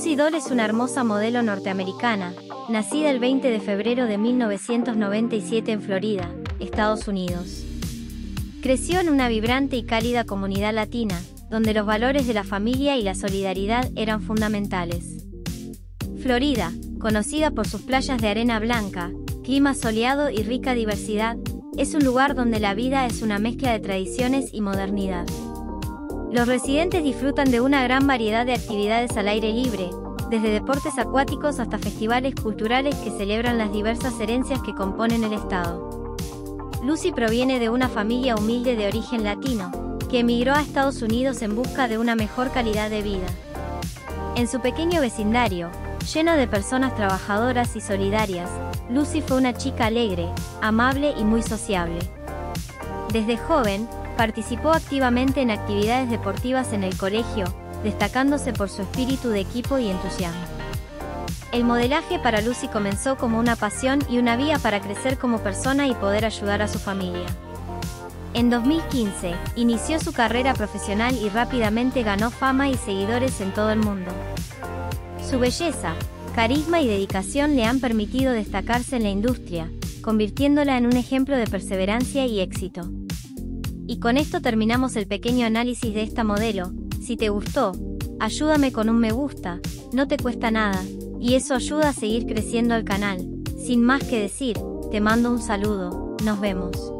Lucy Doll es una hermosa modelo norteamericana, nacida el 20 de febrero de 1997 en Florida, Estados Unidos. Creció en una vibrante y cálida comunidad latina, donde los valores de la familia y la solidaridad eran fundamentales. Florida, conocida por sus playas de arena blanca, clima soleado y rica diversidad, es un lugar donde la vida es una mezcla de tradiciones y modernidad. Los residentes disfrutan de una gran variedad de actividades al aire libre, desde deportes acuáticos hasta festivales culturales que celebran las diversas herencias que componen el estado. Lucy proviene de una familia humilde de origen latino, que emigró a Estados Unidos en busca de una mejor calidad de vida. En su pequeño vecindario, lleno de personas trabajadoras y solidarias, Lucy fue una chica alegre, amable y muy sociable. Desde joven, participó activamente en actividades deportivas en el colegio, destacándose por su espíritu de equipo y entusiasmo. El modelaje para Lucy comenzó como una pasión y una vía para crecer como persona y poder ayudar a su familia. En 2015, inició su carrera profesional y rápidamente ganó fama y seguidores en todo el mundo. Su belleza, carisma y dedicación le han permitido destacarse en la industria, convirtiéndola en un ejemplo de perseverancia y éxito. Y con esto terminamos el pequeño análisis de esta modelo. Si te gustó, ayúdame con un me gusta, no te cuesta nada, y eso ayuda a seguir creciendo el canal. Sin más que decir, te mando un saludo, nos vemos.